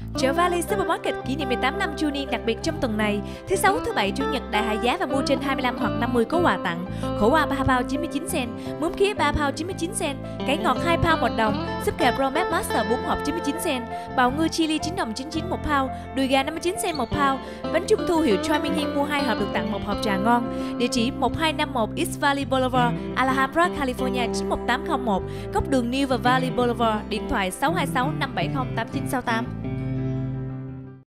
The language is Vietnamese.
Chợ Valley Supermarket kỷ niệm 18 năm chu niên đặc biệt trong tuần này. Thứ Sáu, thứ Bảy, Chủ nhật đại hạ giá và mua trên 25 hoặc 50 có quà tặng. Khổ qua 3 pound 99 cent, mướm khía 3 pound 99 cent, cải ngọt 2 pound 1 đồng, súp gà Promet Master 4 hộp 99 cent, bào ngư chili 9 đồng 99 1 pound, đùi gà 59 cent 1 pound, bánh trung thu hiệu Choi Minh Hiên mua 2 hộp được tặng 1 hộp trà ngon. Địa chỉ 1251 East Valley Boulevard, Alhambra, California 91801, góc đường New và Valley Boulevard, điện thoại 626 570 8968.